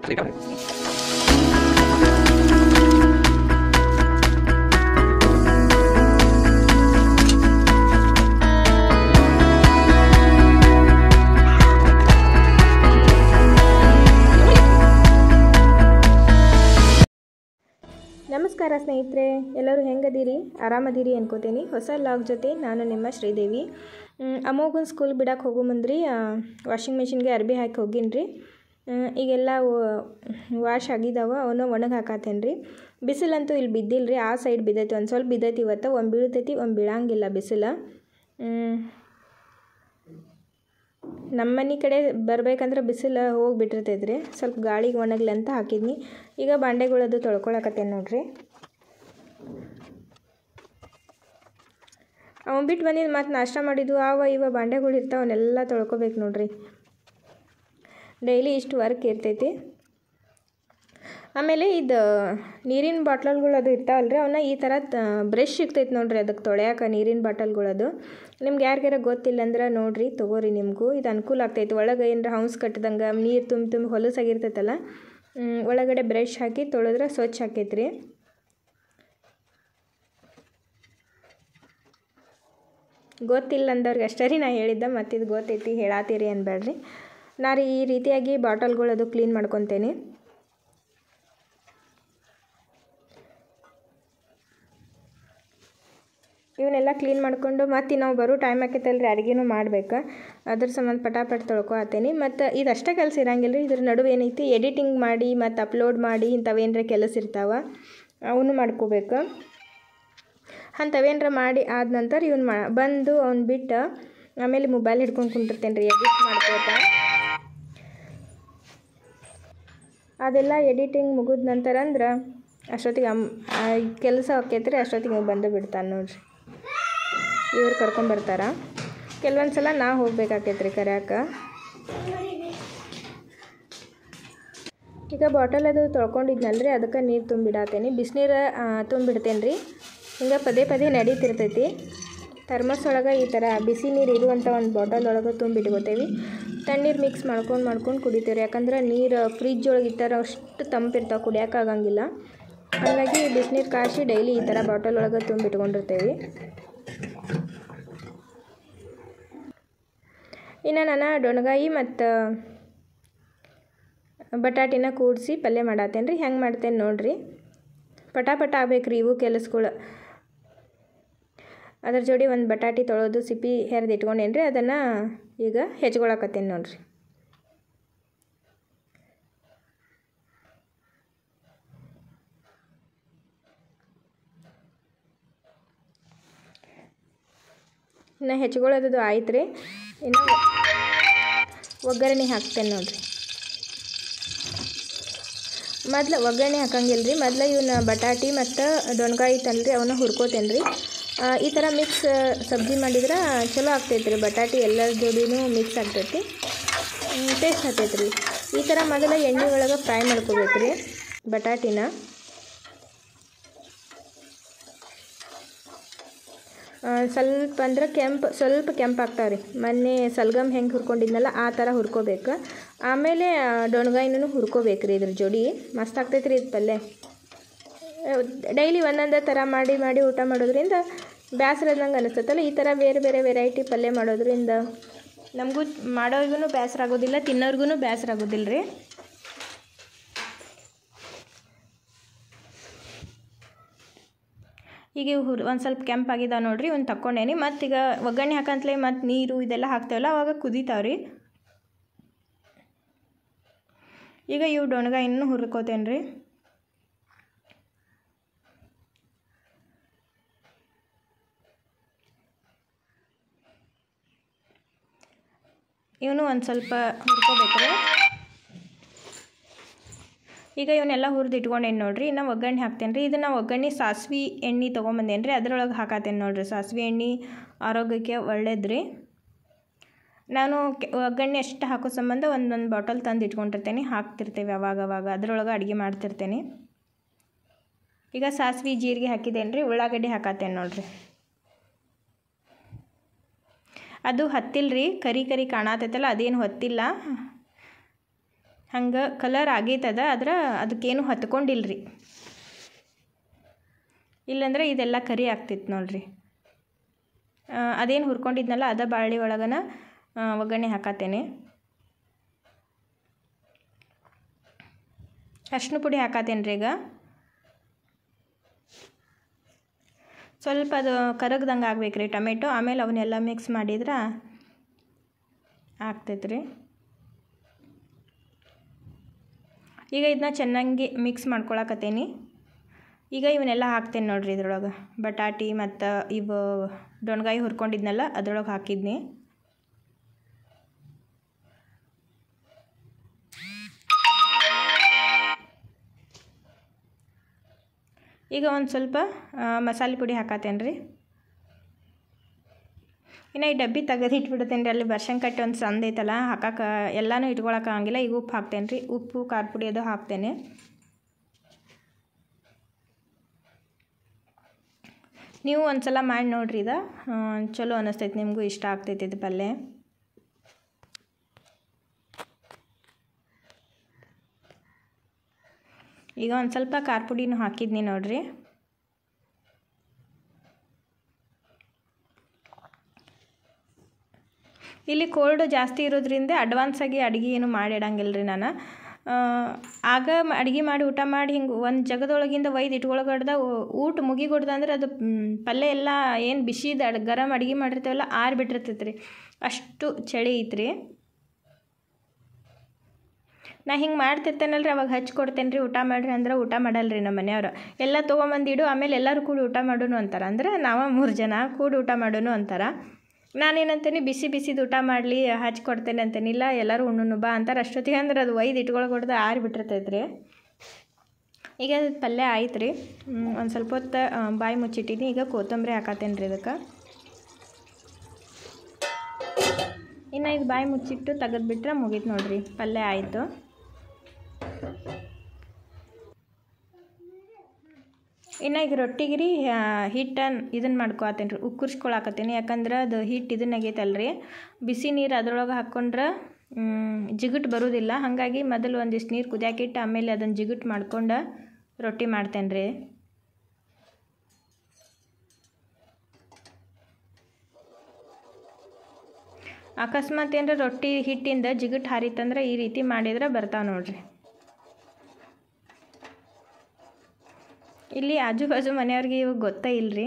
ನಮಸ್ಕಾರ ಸ್ನೇಹಿತರೆ, ಎಲ್ಲರೂ ಹೆಂಗದೀರಿ? ಆರಾಮದೀರಿ ಅನ್ಕೋತೀನಿ. ಹೊಸ ಲಾಗ್ ಜೊತೆ ನಾನು ನಿಮ್ಮ ಶ್ರೀದೇವಿ. ಅಮೋಘನ್ ಸ್ಕೂಲ್ ಬಿಡಕ್ಕೆ ಹೋಗೋ ಮುಂದ್ರಿ ವಾಷಿಂಗ್ ಮಿಷಿನ್ಗೆ ಅರ್ಬಿ ಹಾಕಿ ಹೋಗಿನ್ರಿ. ಈಗೆಲ್ಲ ವಾಶ್ ಆಗಿದ್ದಾವ, ಅವನು ಒಣಗಿ ಹಾಕತ್ತೇನೆ ರೀ. ಬಿಸಿಲಂತೂ ಇಲ್ಲಿ ಬಿದ್ದಿಲ್ಲ ರೀ, ಆ ಸೈಡ್ ಬಿದ್ದೈತಿ. ಒಂದು ಸ್ವಲ್ಪ ಬಿದ್ದೈತಿ ಇವತ್ತು, ಒಂದು ಬೀಳ್ತೈತಿ ಒಂದು ಬೀಳಂಗಿಲ್ಲ ಬಿಸಿಲು. ನಮ್ಮ ಮನೆ ಕಡೆ ಬರ್ಬೇಕಂದ್ರೆ ಬಿಸಿಲು ಹೋಗಿಬಿಟ್ಟಿರ್ತೈತೆ ರೀ. ಸ್ವಲ್ಪ ಗಾಳಿಗೆ ಒಣಗಲಿ ಅಂತ ಹಾಕಿದ್ನಿ. ಈಗ ಬಾಂಡೆಗಳದು ತೊಳ್ಕೊಳಕತ್ತೇನೆ ನೋಡ್ರಿ. ಅವನು ಬಿಟ್ಟು ಬಂದಿದ್ದು ಮತ್ತು ನಾಷ್ಟ ಮಾಡಿದ್ದು ಇವ ಬಾಂಡೆಗಳು ಇರ್ತಾವೆ, ಅವನ್ನೆಲ್ಲ ತೊಳ್ಕೊಬೇಕು ನೋಡ್ರಿ. ಡೈಲಿ ಇಷ್ಟು ವರ್ಕ್ ಇರ್ತೈತಿ. ಆಮೇಲೆ ಇದು ನೀರಿನ ಬಾಟಲ್ಗಳು ಅದು ಇರ್ತಾವಲ್ರಿ, ಅವನ್ನ ಈ ಥರ ಬ್ರಷ್ ಸಿಗ್ತೈತೆ ನೋಡ್ರಿ ಅದಕ್ಕೆ ತೊಳೆಯೋಕೆ. ನೀರಿನ ಬಾಟಲ್ಗಳದು ನಿಮ್ಗೆ ಯಾರಿಗಾರ ಗೊತ್ತಿಲ್ಲ ಅಂದ್ರೆ ನೋಡಿರಿ, ತೊಗೋರಿ. ನಿಮಗೂ ಇದು ಅನುಕೂಲ ಆಗ್ತೈತೆ. ಒಳಗೆ ಏನರ ಹೌಸ್ ಕಟ್ಟಿದಂಗೆ ನೀರು ತುಂಬ ಹೊಲಸಾಗಿರ್ತೈತಲ್ಲ, ಒಳಗಡೆ ಬ್ರಷ್ ಹಾಕಿ ತೊಳೆದ್ರೆ ಸ್ವಚ್ಛ ಆಕೈತ್ರಿ. ಗೊತ್ತಿಲ್ಲ ಅಂದವ್ರಿಗೆ ಅಷ್ಟೇ ರೀ ನಾ ಹೇಳಿದ್ದೆ, ಮತ್ತಿದು ಗೊತ್ತೈತಿ ಹೇಳಾತೀರಿ ಅನ್ಬೇಡ್ರಿ. ನಾನು ಈ ರೀತಿಯಾಗಿ ಬಾಟಲ್ಗಳದು ಕ್ಲೀನ್ ಮಾಡ್ಕೊತೇನೆ. ಇವನ್ನೆಲ್ಲ ಕ್ಲೀನ್ ಮಾಡಿಕೊಂಡು ಮತ್ತು ನಾವು ಬರೋ ಟೈಮ್ ಆಕೈತಲ್ರಿ, ಅಡುಗೆನೂ ಮಾಡ್ಬೇಕು. ಅದ್ರ ಸಂಬಂಧ ಪಟಾಪಟ್ ತೊಳ್ಕೊತೀನಿ. ಮತ್ತು ಇದಷ್ಟೇ ಕೆಲಸ ಇರಂಗಿಲ್ಲ ರೀ, ಇದ್ರ ನಡುವೆ ಏನೈತಿ ಎಡಿಟಿಂಗ್ ಮಾಡಿ ಮತ್ತು ಅಪ್ಲೋಡ್ ಮಾಡಿ ಇಂಥವೇನರ ಕೆಲಸ ಇರ್ತಾವೆ, ಅವನು ಮಾಡ್ಕೋಬೇಕು. ಅಂಥವೇನರ ಮಾಡಿ ಆದ ನಂತರ ಇವ್ನು ಬಂದು ಅವ್ನು ಬಿಟ್ಟು ಆಮೇಲೆ ಮೊಬೈಲ್ ಹಿಡ್ಕೊಂಡು ಕುಂತಿರ್ತೇನೆ ರೀ ಎಡಿಟ್ ಮಾಡ್ಕೋತಾ. ಅದೆಲ್ಲ ಎಡಿಟಿಂಗ್ ಮುಗಿದ ನಂತರ ಅಂದ್ರೆ ಅಷ್ಟೊತ್ತಿಗೆ ಕೆಲಸ ಆಕೈತ್ರಿ. ಅಷ್ಟೊತ್ತಿಗೆ ಬಂದು ಬಿಡ್ತಾನೆ ನೋಡ್ರಿ. ಇವ್ರು ಕರ್ಕೊಂಬರ್ತಾರ. ಕೆಲವೊಂದು ಸಲ ನಾ ಹೋಗ್ಬೇಕಾಕೈತ್ರಿ ಕರ್ಯಾಕೆ. ಈಗ ಬಾಟಲ್ ಅದು ತೊಳ್ಕೊಂಡಿದ್ನಲ್ರಿ, ಅದಕ್ಕೆ ನೀರು ತುಂಬಿಡತ್ತೇನೆ. ಬಿಸಿನೀರು ತುಂಬಿಡ್ತೇನೆ ರೀ. ಹಿಂಗೆ ಪದೇ ಪದೇ ನಡೀತಿರ್ತೈತಿ. ಥರ್ಮಸ್ ಒಳಗೆ ಈ ಥರ ಬಿಸಿ ನೀರು ಇರುವಂಥ ಒಂದು ಬಾಟಲ್ ಒಳಗೆ ತುಂಬಿಟ್ಕೋತೇವೆ. ತಣ್ಣೀರು ಮಿಕ್ಸ್ ಮಾಡ್ಕೊಂಡು ಕುಡಿತೇವೆ. ಯಾಕಂದ್ರೆ ನೀರು ಫ್ರಿಜ್ ಒಳಗೆ ಈ ಥರ ಅಷ್ಟು ತಂಪಿರ್ತಾವೆ, ಕುಡಿಯೋಕ್ಕಾಗಂಗಿಲ್ಲ. ಹಾಗಾಗಿ ಬಿಸಿನೀರು ಕಾಯಿಸಿ ಡೈಲಿ ಈ ಥರ ಬಾಟಲ್ ಒಳಗೆ ತುಂಬಿಟ್ಕೊಂಡಿರ್ತೇವೆ. ಇನ್ನು ನಾನು ಡೊಣಗಾಯಿ ಮತ್ತು ಬಟಾಟಿನ ಕೂಡಿಸಿ ಪಲ್ಯ ಮಾಡತ್ತೇನೆ ರೀ. ಹೆಂಗೆ ಮಾಡ್ತೇನೆ ನೋಡಿರಿ. ಪಟಾಪಟ ಆಗ್ಬೇಕು ರೀ ಇವು ಕೆಲಸಗಳು. ಅದ್ರ ಜೋಡಿ ಒಂದು ಬಟಾಟಿ ತೊಳೆದು ಸಿಪ್ಪಿ ಹೆರ್ದು ಇಟ್ಕೊಂಡೇನಿ ರೀ. ಅದನ್ನು ಈಗ ಹೆಚ್ಕೊಳಕತ್ತೇನೆ ನೋಡಿರಿ. ಇನ್ನು ಹೆಚ್ಕೊಳ್ಳೋದು ಆಯ್ತು ರೀ. ಇನ್ನು ಒಗ್ಗರಣೆ ಹಾಕ್ತೇನೆ ನೋಡಿರಿ. ಮೊದಲು ಒಗ್ಗರಣೆ ಹಾಕಂಗಿಲ್ಲ ರೀ. ಮೊದಲು ಇವನ್ನ ಬಟಾಟಿ ಮತ್ತು ಡೊಣ್ಗಾಯಿ ತಲ್ರಿ ಅವನ್ನ ಹುರ್ಕೋತೇನೆ ರೀ. ಈ ಥರ ಮಿಕ್ಸ್ ಸಬ್ಜಿ ಮಾಡಿದ್ರೆ ಚಲೋ ಆಗ್ತೈತೆ ರೀ. ಬಟಾಟಿ ಎಲ್ಲ ಜೋಡಿನೂ ಮಿಕ್ಸ್ ಆಗ್ತೈತಿ, ಟೇಸ್ಟ್ ಆಗ್ತೈತೆ ರೀ. ಈ ಥರ ಮೊದಲು ಎಣ್ಣೆ ಒಳಗೆ ಫ್ರೈ ಮಾಡ್ಕೋಬೇಕು ರೀ ಬಟಾಟಿನ. ಸ್ವಲ್ಪ ಅಂದ್ರೆ ಸ್ವಲ್ಪ ಕೆಂಪು ಆಗ್ತಾವೆ ರೀ. ಮೊನ್ನೆ ಸಲ್ಗಮ್ ಹೆಂಗೆ ಹುರ್ಕೊಂಡಿದ್ನಲ್ಲ ಆ ಥರ ಹುರ್ಕೋಬೇಕು. ಆಮೇಲೆ ಡೊಣ್ಗಾಯಿನೂ ಹುರ್ಕೋಬೇಕು ರೀ. ಇದ್ರ ಜೋಡಿ ಮಸ್ತ್ ಆಗ್ತೈತೆ ರೀ ಇದು ಪಲ್ಯ. ಡೈಲಿ ಒಂದೊಂದೇ ಥರ ಮಾಡಿ ಊಟ ಮಾಡೋದ್ರಿಂದ ಬೇಸರದಂಗೆ ಅನಿಸ್ತೈತಲ್ಲ. ಈ ಥರ ಬೇರೆ ಬೇರೆ ವೆರೈಟಿ ಪಲ್ಯ ಮಾಡೋದ್ರಿಂದ ನಮಗೂ ಮಾಡೋರ್ಗೂ ಬೇಸರ ಆಗೋದಿಲ್ಲ, ತಿನ್ನೋರ್ಗೂ ಬೇಸರ ಆಗೋದಿಲ್ಲ ರೀ. ಈಗ ಒಂದು ಸ್ವಲ್ಪ ಕೆಂಪಾಗಿದ್ದಾವೆ ನೋಡಿರಿ. ಒಂದು ತಕ್ಕೊಂಡೇನಿ. ಮತ್ತೀಗ ಒಗ್ಗರಣೆ ಹಾಕಂತಲೇ ಮತ್ತು ನೀರು ಇದೆಲ್ಲ ಹಾಕ್ತೇವಲ್ಲ, ಅವಾಗ ಕುದೀತಾವ್ರಿ. ಈಗ ಇವು ಡೊಣ್ಗಾಯಿನೂ ಹುರ್ಕೋತೇನೆ ರೀ. ಇವನು ಒಂದು ಸ್ವಲ್ಪ ಹುರ್ಕೋಬೇಕ್ರಿ. ಈಗ ಇವನ್ನೆಲ್ಲ ಹುರಿದು ಇಟ್ಕೊಂಡೇನು ನೋಡಿರಿ. ಇನ್ನು ಒಗ್ಗರಣೆ ಹಾಕ್ತೇನೆ ರೀ. ಇದನ್ನು ಒಗ್ಗರಣೆ ಸಾಸಿವೆ ಎಣ್ಣೆ ತೊಗೊಂಬಂದೇನು ರೀ, ಅದರೊಳಗೆ ಹಾಕತ್ತೇನೆ ನೋಡಿರಿ. ಸಾಸಿವೆ ಎಣ್ಣೆ ಆರೋಗ್ಯಕ್ಕೆ ಒಳ್ಳೇದು ರೀ. ನಾನು ಒಗ್ಗರಣೆ ಅಷ್ಟು ಹಾಕೋ ಸಂಬಂಧ ಒಂದೊಂದು ಬಾಟಲ್ ತಂದು ಇಟ್ಕೊಂಡಿರ್ತೇನೆ, ಹಾಕ್ತಿರ್ತೇವೆ ಅವಾಗವಾಗ. ಅದರೊಳಗೆ ಅಡುಗೆ ಮಾಡ್ತಿರ್ತೇನೆ. ಈಗ ಸಾಸಿವೆ ಜೀರಿಗೆ ಹಾಕಿದ್ದೇನೆ ರೀ. ಉಳ್ಳಾಗಡ್ಡಿ ಹಾಕತ್ತೇನೆ ನೋಡಿರಿ. ಅದು ಹತ್ತಿಲ್ಲ ರೀ, ಕರಿ ಕಾಣತೈತಲ್ಲ, ಅದೇನು ಹೊತ್ತಿಲ್ಲ. ಹಂಗೆ ಕಲರ್ ಆಗೈತದ, ಆದ್ರೆ ಅದಕ್ಕೇನು ಹತ್ಕೊಂಡಿಲ್ಲ ರೀ. ಇಲ್ಲಾಂದ್ರೆ ಇದೆಲ್ಲ ಕರಿ ಆಗ್ತಿತ್ತು ನೋಡ್ರಿ. ಅದೇನು ಹುರ್ಕೊಂಡಿದ್ನಲ್ಲ ಅದ ಬಾಳಿ ಒಳಗನ ಒಗ್ಗರಣೆ ಹಾಕತ್ತೇನೆ. ಅರ್ಶಿನ ಪುಡಿ ಹಾಕತ್ತೇನೆ ರೀ. ಈಗ ಸ್ವಲ್ಪ ಅದು ಕರಗ್ದಂಗೆ ಆಗ್ಬೇಕು ರೀ ಟೊಮೆಟೊ. ಆಮೇಲೆ ಅವನ್ನೆಲ್ಲ ಮಿಕ್ಸ್ ಮಾಡಿದ್ರೆ ಆಗ್ತೈತೆ ರೀ. ಈಗ ಇದನ್ನ ಚೆನ್ನಾಗಿ ಮಿಕ್ಸ್ ಮಾಡ್ಕೊಳಕತ್ತೇನೆ. ಈಗ ಇವನ್ನೆಲ್ಲ ಹಾಕ್ತೇನೆ ನೋಡ್ರಿ ಇದ್ರೊಳಗೆ. ಬಟಾಟಿ ಮತ್ತು ಇವು ದೊಣ್ಗಾಯಿ ಹುರ್ಕೊಂಡಿದ್ನಲ್ಲ ಅದ್ರೊಳಗೆ ಹಾಕಿದ್ನಿ. ಈಗ ಒಂದು ಸ್ವಲ್ಪ ಮಸಾಲೆ ಪುಡಿ ಹಾಕತ್ತೇನೆ ರೀ. ಇನ್ನು ಈ ಡಬ್ಬಿ ತೆಗೆದು ಇಟ್ಬಿಡ್ತೇನೆ ರೀ. ಅಲ್ಲಿ ಬರ್ಶನ್ ಕಟ್ಟಿ ಒಂದು ಸಂದ ಐತಲ್ಲ ಹಾಕಕ್ಕೆ ಎಲ್ಲನೂ ಇಟ್ಕೊಳಕ್ಕೆ ಆಗಂಗಿಲ್ಲ. ಈಗ ಉಪ್ಪು ಹಾಕ್ತೇನೆ ರೀ. ಉಪ್ಪು ಖಾರ ಪುಡಿ ಅದು ಹಾಕ್ತೇನೆ. ನೀವು ಒಂದು ಸಲ ಮಾಡಿ ನೋಡ್ರಿ. ಇದು ಚಲೋ ಅನ್ನಿಸ್ತೈತೆ, ನಿಮಗೂ ಇಷ್ಟ ಆಗ್ತೈತಿ ಇದು ಪಲ್ಯ. ಈಗ ಒಂದು ಸ್ವಲ್ಪ ಖಾರ ಪುಡಿನೂ ಹಾಕಿದ್ನಿ ನೋಡ್ರಿ. ಇಲ್ಲಿ ಕೋಲ್ಡ್ ಜಾಸ್ತಿ ಇರೋದ್ರಿಂದ ಅಡ್ವಾನ್ಸಾಗಿ ಅಡುಗೆ ಏನು ಮಾಡಿಡಂಗಿಲ್ಲ ರೀ ನಾನು. ಆಗ ಅಡುಗೆ ಮಾಡಿ ಊಟ ಮಾಡಿ ಹಿಂಗೆ ಒಂದು ಜಗದೊಳಗಿಂದ ಒಯ್ದು ಇಟ್ಕೊಳಗಡ್ದ ಊಟ ಮುಗಿಗೊಡ್ದಂದ್ರೆ ಅದು ಪಲ್ಯ ಎಲ್ಲ ಏನು ಬಿಸಿದು ಗರಂ ಅಡುಗೆ ಮಾಡಿರ್ತೇವಲ್ಲ ಆರಿಬಿಟ್ಟಿರ್ತೈತೆ ರೀ. ಅಷ್ಟು ಚಳಿ ಐತ್ರಿ. ನಾ ಹಿಂಗೆ ಮಾಡ್ತಿರ್ತೇನಲ್ರಿ ಅವಾಗ ಹಚ್ಕೊಡ್ತೇನೆ ರೀ. ಊಟ ಮಾಡಿರಿ ಅಂದ್ರೆ ಊಟ ಮಾಡಲ್ರಿ ನಮ್ಮ ಮನೆಯವ್ರು. ಎಲ್ಲ ತೊಗೊಂಬಂದಿಡು ಆಮೇಲೆ ಎಲ್ಲರೂ ಕೂಡಿ ಊಟ ಮಾಡೋನು ಅಂತಾರೆ. ಅಂದ್ರೆ ನಾವು 3 ಜನ ಕೂಡಿ ಊಟ ಮಾಡೋನು ಅಂತಾರೆ. ನಾನೇನಂತೇನೆ ಬಿಸಿ ಬಿಸಿದು ಊಟ ಮಾಡಲಿ ಹಚ್ಕೊಡ್ತೇನೆ ಅಂತೇನಿಲ್ಲ, ಎಲ್ಲರೂ ಉಣ್ಣು ಬಾ ಅಂತಾರೆ. ಅಷ್ಟೊತ್ತಿಗೆ ಅಂದ್ರೆ ಅದು ಒಯ್ದು ಇಟ್ಕೊಳಗೊಡ್ದು ಆರಿಬಿಟ್ಟಿರ್ತೈತೆ ರೀ. ಈಗ ಅದು ಪಲ್ಯ ಆಯ್ತು ರೀ. ಒಂದು ಸ್ವಲ್ಪ ಹೊತ್ತು ಬಾಯಿ ಮುಚ್ಚಿಟ್ಟಿನಿ. ಈಗ ಕೊತ್ತಂಬರಿ ಹಾಕತ್ತೇನೆ ರೀ ಇದಕ್ಕೆ. ಇನ್ನು ಇದು ಬಾಯಿ ಮುಚ್ಚಿಟ್ಟು ತೆಗೆದುಬಿಟ್ರೆ ಮುಗೀತು ನೋಡ್ರಿ, ಪಲ್ಯ ಆಯಿತು. ಇನ್ನು ಈಗ ರೊಟ್ಟಿಗೆ ರೀ ಹಿಟ್ಟನ್ನು ಇದನ್ನು ಮಾಡ್ಕೊಳತ್ತೇನೆ ರೀ, ಉಕ್ಕುರ್ಸ್ಕೊಳಕತ್ತೀನಿ. ಯಾಕಂದ್ರೆ ಅದು ಹಿಟ್ಟು ಇದನ್ನಾಗೈತಲ್ರಿ, ಬಿಸಿ ನೀರು ಅದ್ರೊಳಗೆ ಹಾಕ್ಕೊಂಡ್ರೆ ಜಿಗುಟ್ಟು ಬರೋದಿಲ್ಲ. ಹಾಗಾಗಿ ಮೊದಲು ಒಂದಿಷ್ಟು ನೀರು ಕುದಿಯಾಕಿಟ್ಟು ಆಮೇಲೆ ಅದನ್ನು ಜಿಗುಟ್ಟು ಮಾಡ್ಕೊಂಡು ರೊಟ್ಟಿ ಮಾಡ್ತೇನೆ ರೀ. ಅಕಸ್ಮಾತ್ ಏನರ ರೊಟ್ಟಿ ಹಿಟ್ಟಿಂದ ಜಿಗುಟ್ಟು ಹಾರಿತಂದ್ರೆ ಈ ರೀತಿ ಮಾಡಿದ್ರೆ ಬರ್ತಾವೆ ನೋಡ್ರಿ. ಇಲ್ಲಿ ಆಜು ಬಾಜು ಮನೆಯವ್ರಿಗೆ ಇವಾಗ ಗೊತ್ತೇ ಇಲ್ಲರಿ.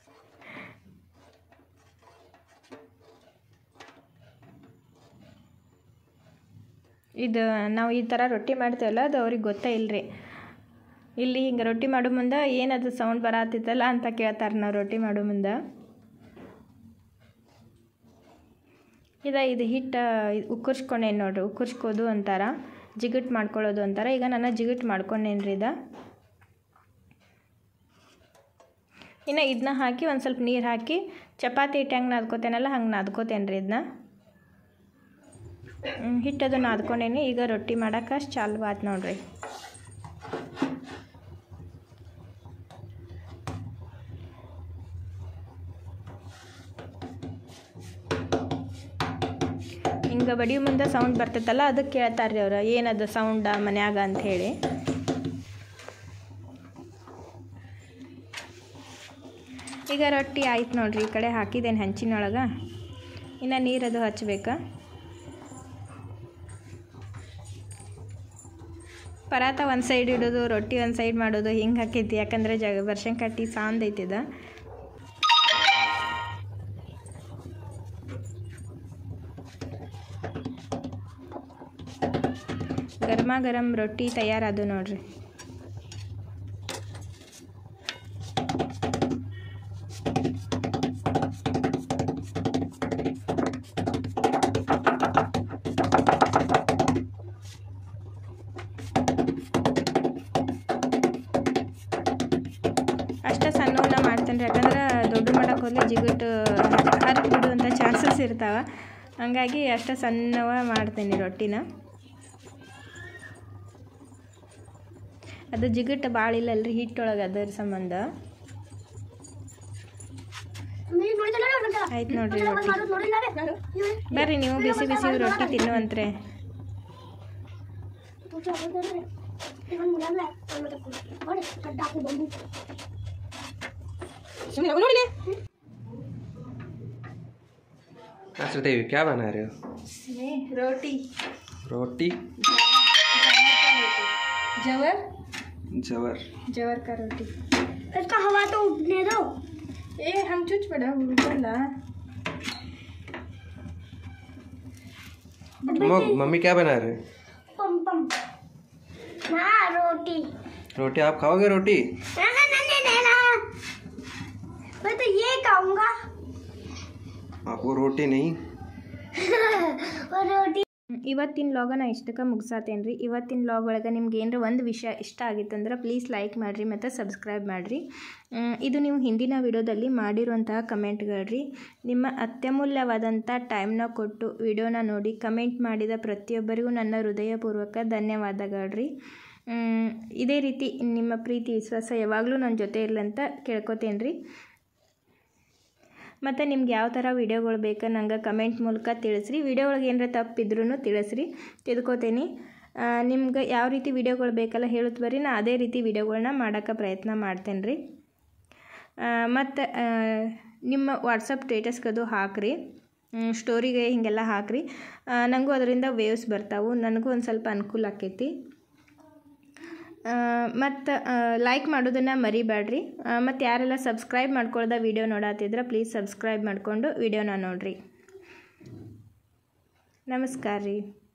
ಇದು ನಾವು ಈ ಥರ ರೊಟ್ಟಿ ಮಾಡ್ತೇವಲ್ಲ ಅದು ಅವ್ರಿಗೆ ಗೊತ್ತೇ ಇಲ್ಲರಿ. ಇಲ್ಲಿ ಹಿಂಗೆ ರೊಟ್ಟಿ ಮಾಡೋ ಮುಂದೆ ಏನದು ಸೌಂಡ್ ಬರತ್ತಿತ್ತಲ್ಲ ಅಂತ ಕೇಳ್ತಾರೆ ನಾವು ರೊಟ್ಟಿ ಮಾಡೋ ಮುಂದೆ. ಇದು ಹಿಟ್ಟು ಉಕ್ಕುರ್ಸ್ಕೊಂಡೇನು ನೋಡ್ರಿ, ಉಕ್ಕುರ್ಸ್ಕೋದು ಅಂತಾರೆ, ಜಿಗುಟ್ಟು ಮಾಡ್ಕೊಳ್ಳೋದು ಅಂತಾರೆ. ಈಗ ನಾನು ಜಿಗುಟ್ಟು ಮಾಡ್ಕೊಂಡೇನು ರೀ ಇದು. ಇನ್ನು ಇದನ್ನ ಹಾಕಿ ಒಂದು ಸ್ವಲ್ಪ ನೀರು ಹಾಕಿ ಚಪಾತಿ ಹಿಟ್ಟು ಹೆಂಗೆ ನಾದ್ಕೋತೇನಲ್ಲ ಹಂಗೆ ನಾದ್ಕೋತೇನೆ ರೀ ಇದನ್ನ. ಹಿಟ್ಟದು ನಾದ್ಕೊಂಡೇನಿ. ಈಗ ರೊಟ್ಟಿ ಮಾಡೋಕೆ ಚಾಲು ಆಯ್ತು ನೋಡ್ರಿ. ಹಿಂಗೆ ಬಡಿಯೋ ಮುಂದೆ ಸೌಂಡ್ ಬರ್ತೈತಲ್ಲ ಅದಕ್ಕೆ ಕೇಳ್ತಾರೆ ರೀ ಅವ್ರು, ಏನದು ಸೌಂಡ ಮನ್ಯಾಗ ಅಂಥೇಳಿ. ಈಗ ರೊಟ್ಟಿ ಆಯ್ತು ನೋಡ್ರಿ. ಈ ಕಡೆ ಹಾಕಿದ್ದೇನೆ ಹಂಚಿನೊಳಗೆ. ಇನ್ನು ನೀರದು ಹಚ್ಬೇಕು. ಪರಾತ ಒಂದು ಸೈಡ್ ಇಡೋದು, ರೊಟ್ಟಿ ಒಂದು ಸೈಡ್ ಮಾಡೋದು ಹಿಂಗೆ ಹಾಕೈತಿ. ಯಾಕಂದರೆ ವರ್ಷನ್ ಕಟ್ಟಿ ಸಾಂದ್ ಐತಿದ. ಗರಮ ಗರಂ ರೊಟ್ಟಿ ತಯಾರಾದು ನೋಡ್ರಿ. ಅಷ್ಟೇ ಸಣ್ಣವನ್ನ ಮಾಡ್ತೇನೆ ರೀ. ಯಾಕಂದ್ರೆ ದೊಡ್ಡ ಮಾಡೋಕೆ ಹೋದ್ರೆ ಜಿಗುಟ್ಟು ಹರಿದು ಬಿಡುವಂಥ ಚಾನ್ಸಸ್ ಇರ್ತಾವೆ. ಹಂಗಾಗಿ ಅಷ್ಟೇ ಸಣ್ಣವ ಮಾಡ್ತೇನೆ ರೊಟ್ಟಿನ. ಅದು ಜಿಗುಟ್ಟು ಭಾಳ ಇಲ್ಲಲ್ರಿ ಹಿಟ್ಟೊಳಗೆ, ಅದರ ಸಂಬಂಧ. ಆಯ್ತು ನೋಡ್ರಿ ರೊಟ್ಟಿ. ಬರ್ರಿ ನೀವು ಬಿಸಿ ಬಿಸಿ ರೊಟ್ಟಿ ತಿನ್ನುವಂತ್ರೆ. देवी क्या बना रहे हो? रोटी। रोटी जवर जवर जवर का रोटी। इसका हवा तो उठने दो। हम चुच पड़ा बोला। मम्मी क्या बना रहे? पम पम ना रोटी। रोटी आप खाओगे? रोटी ना ना ना ना ना मैं तो ये खाऊंगा। आपको रोटी नहीं वो रोटी। ಇವತ್ತಿನ ಲಾಗನ ಇಷ್ಟಕ್ಕೆ ಮುಗಿಸಾತೇನೆ ರೀ. ಇವತ್ತಿನ ಲಾಗ್ ಒಳಗೆ ನಿಮ್ಗೆ ಏನರ ಒಂದು ವಿಷಯ ಇಷ್ಟ ಆಗಿತ್ತಂದ್ರೆ ಪ್ಲೀಸ್ ಲೈಕ್ ಮಾಡಿರಿ ಮತ್ತು ಸಬ್ಸ್ಕ್ರೈಬ್ ಮಾಡಿರಿ. ಇದು ನೀವು ಹಿಂದಿನ ವಿಡಿಯೋದಲ್ಲಿ ಮಾಡಿರುವಂತಹ ಕಮೆಂಟ್ಗಳು ರೀ. ನಿಮ್ಮ ಅತ್ಯಮೂಲ್ಯವಾದಂಥ ಟೈಮ್ನ ಕೊಟ್ಟು ವಿಡಿಯೋನ ನೋಡಿ ಕಮೆಂಟ್ ಮಾಡಿದ ಪ್ರತಿಯೊಬ್ಬರಿಗೂ ನನ್ನ ಹೃದಯಪೂರ್ವಕ ಧನ್ಯವಾದಗಳು ರೀ. ಇದೇ ರೀತಿ ನಿಮ್ಮ ಪ್ರೀತಿ ವಿಶ್ವಾಸ ಯಾವಾಗಲೂ ನನ್ನ ಜೊತೆ ಇರಲಂತ ಕೇಳ್ಕೊತೇನೆ ರೀ. ಮತ್ತು ನಿಮ್ಗೆ ಯಾವ ಥರ ವೀಡಿಯೋಗಳು ಬೇಕು ನಂಗೆ ಕಮೆಂಟ್ ಮೂಲಕ ತಿಳಿಸ್ರಿ. ವಿಡಿಯೋ ಒಳಗೆ ಏನರ ತಪ್ಪಿದ್ರೂ ತಿಳಿಸ್ರಿ, ತಿಳ್ಕೊತೀನಿ. ನಿಮ್ಗೆ ಯಾವ ರೀತಿ ವೀಡಿಯೋಗಳು ಬೇಕಲ್ಲ ಹೇಳುತ್ತೆ ಬರ್ರಿ, ನಾ ಅದೇ ರೀತಿ ವೀಡಿಯೋಗಳನ್ನ ಮಾಡೋಕ್ಕೆ ಪ್ರಯತ್ನ ಮಾಡ್ತೇನೆ ರೀ. ಮತ್ತು ನಿಮ್ಮ ವಾಟ್ಸಪ್ ಸ್ಟೇಟಸ್ಗದು ಹಾಕ್ರಿ, ಸ್ಟೋರಿಗೆ ಹೀಗೆಲ್ಲ ಹಾಕ್ರಿ. ನನಗೂ ಅದರಿಂದ ವೇವ್ಸ್ ಬರ್ತಾವೆ, ನನಗೂ ಒಂದು ಸ್ವಲ್ಪ ಅನುಕೂಲ ಆಕೈತಿ. ಮತ್ತು ಲೈಕ್ ಮಾಡೋದನ್ನು ಮರಿಬೇಡ್ರಿ. ಮತ್ತು ಯಾರೆಲ್ಲ ಸಬ್ಸ್ಕ್ರೈಬ್ ಮಾಡ್ಕೊಳ್ದ ವೀಡಿಯೋ ನೋಡತ್ತಿದ್ರೆ ಪ್ಲೀಸ್ ಸಬ್ಸ್ಕ್ರೈಬ್ ಮಾಡಿಕೊಂಡು ವೀಡಿಯೋನ ನೋಡಿರಿ. ನಮಸ್ಕಾರ ರೀ.